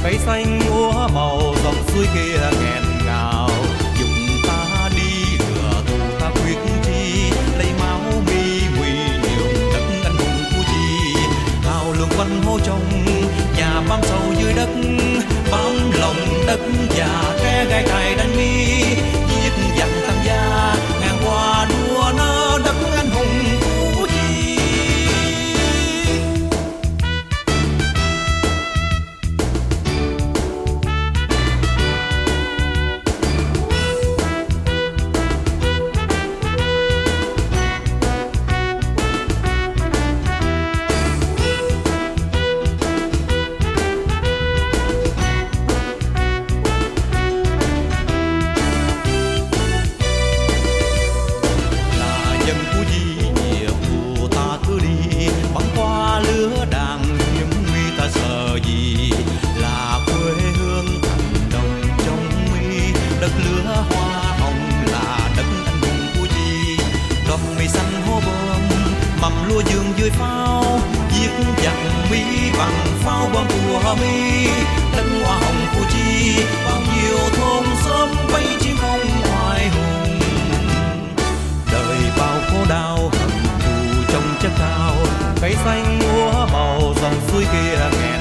cây xanh úa màu dòng suối kia nghẹn ngào. Dùng ta đi lừa thù ta quyết chi, lấy máu mi nguy nhường đất anh hùng Củ Chi. Hào lường văn hô trong nhà bám sâu dưới đất, bám lòng đất già tre gai cài đánh mi. Giết giặc tăng gia ngàn hoa đua nơ đất anh hùng Củ Chi. Mầm lúa dương dưới pháo, giết giặc Mỹ bằng pháo bom của Mỹ. Đất hoa hồng Củ Chi, bao nhiêu thôn xóm bay chim không oai hùng. Đời bao khổ đau hận thù trong chất cao, cây xanh úa màu dòng suối kia nghe